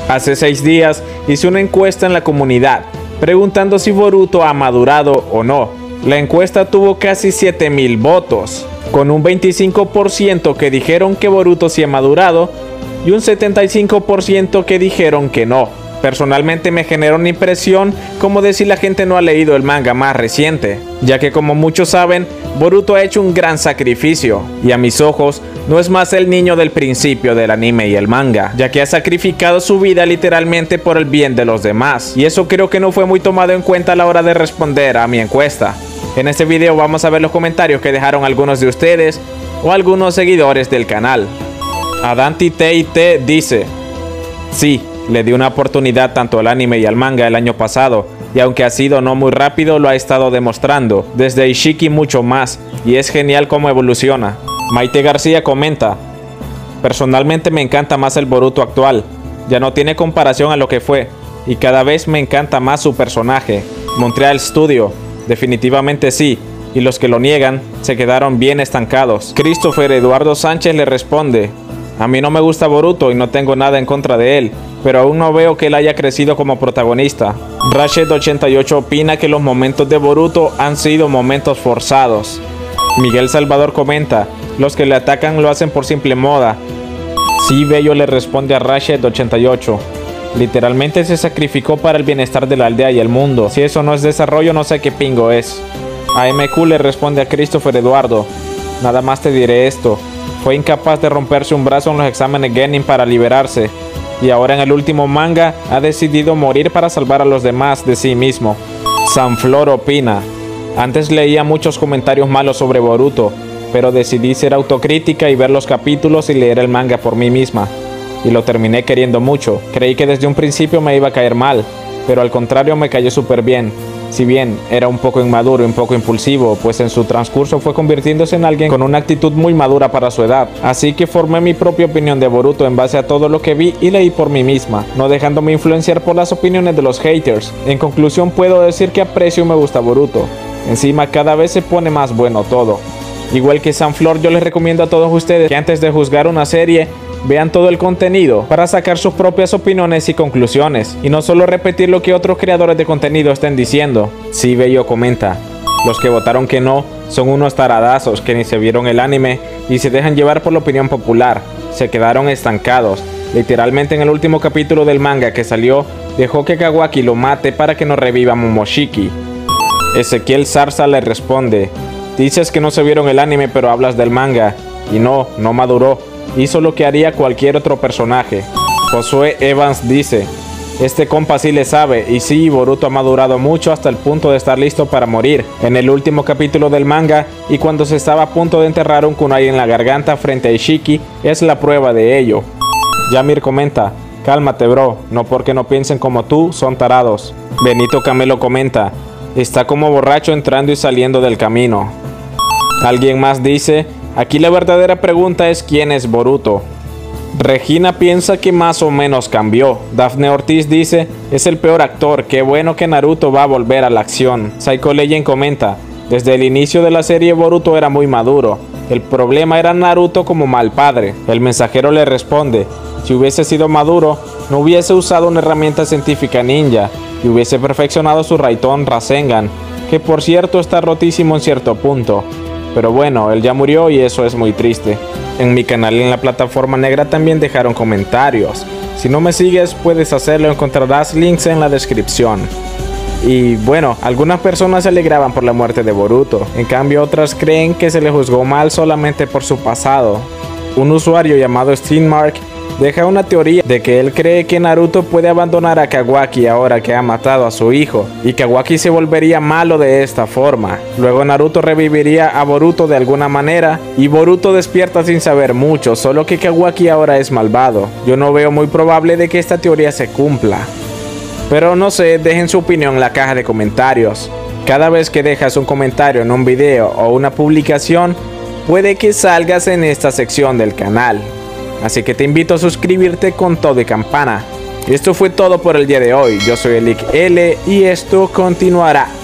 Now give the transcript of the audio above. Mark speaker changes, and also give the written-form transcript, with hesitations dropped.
Speaker 1: Hace 6 días hice una encuesta en la comunidad preguntando si Boruto ha madurado o no. La encuesta tuvo casi 7000 votos, con un 25% que dijeron que Boruto sí ha madurado y un 75% que dijeron que no. Personalmente me generó una impresión como de si la gente no ha leído el manga más reciente, ya que como muchos saben, Boruto ha hecho un gran sacrificio, y a mis ojos no es más el niño del principio del anime y el manga, ya que ha sacrificado su vida literalmente por el bien de los demás, y eso creo que no fue muy tomado en cuenta a la hora de responder a mi encuesta. En este video vamos a ver los comentarios que dejaron algunos de ustedes o algunos seguidores del canal. Adanti T dice: sí, le di una oportunidad tanto al anime y al manga el año pasado, y aunque ha sido no muy rápido, lo ha estado demostrando, desde Ishiki mucho más, y es genial cómo evoluciona. Maite García comenta: personalmente me encanta más el Boruto actual, ya no tiene comparación a lo que fue, y cada vez me encanta más su personaje. Montreal Studio: definitivamente sí, y los que lo niegan se quedaron bien estancados. Christopher Eduardo Sánchez le responde: a mí no me gusta Boruto y no tengo nada en contra de él, pero aún no veo que él haya crecido como protagonista. Rashed88 opina que los momentos de Boruto han sido momentos forzados. Miguel Salvador comenta: los que le atacan lo hacen por simple moda. Sí, Bello le responde a Rashed88: literalmente se sacrificó para el bienestar de la aldea y el mundo. Si eso no es desarrollo, no sé qué pingo es. AMQ le responde a Christopher Eduardo: nada más te diré esto. Fue incapaz de romperse un brazo en los exámenes Genin para liberarse, y ahora en el último manga ha decidido morir para salvar a los demás de sí mismo. Sanflor opina: antes leía muchos comentarios malos sobre Boruto, pero decidí ser autocrítica y ver los capítulos y leer el manga por mí misma, y lo terminé queriendo mucho. Creí que desde un principio me iba a caer mal, pero al contrario me cayó súper bien. Si bien era un poco inmaduro y un poco impulsivo, pues en su transcurso fue convirtiéndose en alguien con una actitud muy madura para su edad. Así que formé mi propia opinión de Boruto en base a todo lo que vi y leí por mí misma, no dejándome influenciar por las opiniones de los haters. En conclusión, puedo decir que aprecio y me gusta Boruto. Encima cada vez se pone más bueno todo. Igual que Sanflor, yo les recomiendo a todos ustedes que antes de juzgar una serie, vean todo el contenido para sacar sus propias opiniones y conclusiones, y no solo repetir lo que otros creadores de contenido estén diciendo. Sí, Bello comenta: los que votaron que no son unos taradazos que ni se vieron el anime y se dejan llevar por la opinión popular. Se quedaron estancados. Literalmente en el último capítulo del manga que salió, dejó que Kawaki lo mate para que no reviva Momoshiki. Ezequiel Zarza le responde: dices que no se vieron el anime pero hablas del manga, y no maduró. Hizo lo que haría cualquier otro personaje. Josué Evans dice: este compa sí le sabe, y sí, Boruto ha madurado mucho hasta el punto de estar listo para morir en el último capítulo del manga, y cuando se estaba a punto de enterrar un kunai en la garganta frente a Ishiki es la prueba de ello. Yamir comenta: cálmate bro, no porque no piensen como tú, son tarados. Benito Camelo comenta: está como borracho entrando y saliendo del camino. Alguien más dice: aquí la verdadera pregunta es ¿quién es Boruto? Regina piensa que más o menos cambió. Dafne Ortiz dice: es el peor actor, qué bueno que Naruto va a volver a la acción. Psycho Legend comenta: desde el inicio de la serie Boruto era muy maduro, el problema era Naruto como mal padre. El mensajero le responde: si hubiese sido maduro, no hubiese usado una herramienta científica ninja y hubiese perfeccionado su Raitón Rasengan, que por cierto está rotísimo en cierto punto. Pero bueno, él ya murió y eso es muy triste. En mi canal en la plataforma negra también dejaron comentarios. Si no me sigues puedes hacerlo, encontrarás links en la descripción. Y bueno, algunas personas se alegraban por la muerte de Boruto, en cambio otras creen que se le juzgó mal solamente por su pasado. Un usuario llamado Steinmark deja una teoría de que él cree que Naruto puede abandonar a Kawaki ahora que ha matado a su hijo, y Kawaki se volvería malo de esta forma. Luego Naruto reviviría a Boruto de alguna manera, y Boruto despierta sin saber mucho, solo que Kawaki ahora es malvado. Yo no veo muy probable de que esta teoría se cumpla. Pero no sé, dejen su opinión en la caja de comentarios. Cada vez que dejas un comentario en un video o una publicación, puede que salgas en esta sección del canal. Así que te invito a suscribirte con todo y campana. Esto fue todo por el día de hoy. Yo soy Elic L y esto continuará.